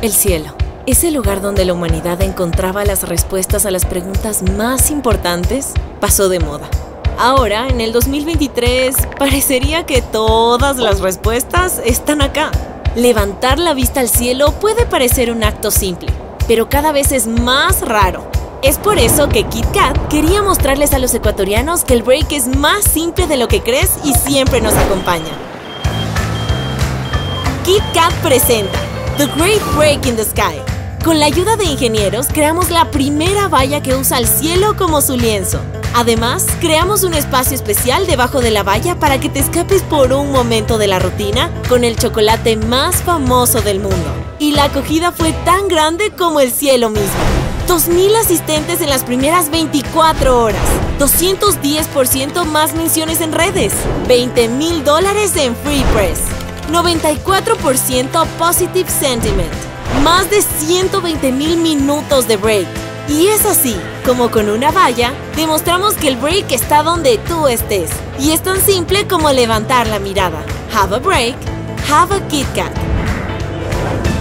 El cielo. ¿Es el lugar donde la humanidad encontraba las respuestas a las preguntas más importantes? Pasó de moda. Ahora, en el 2023, parecería que todas las respuestas están acá. Levantar la vista al cielo puede parecer un acto simple, pero cada vez es más raro. Es por eso que KitKat quería mostrarles a los ecuatorianos que el break es más simple de lo que crees y siempre nos acompaña. KitKat presenta The Great Break in the Sky. Con la ayuda de ingenieros, creamos la primera valla que usa el cielo como su lienzo. Además, creamos un espacio especial debajo de la valla para que te escapes por un momento de la rutina con el chocolate más famoso del mundo. Y la acogida fue tan grande como el cielo mismo. 2,000 asistentes en las primeras 24 horas, 210% más menciones en redes, $20,000 en Free Press, 94% Positive Sentiment, más de 120,000 minutos de break. Y es así, como con una valla, demostramos que el break está donde tú estés. Y es tan simple como levantar la mirada. Have a break, have a KitKat.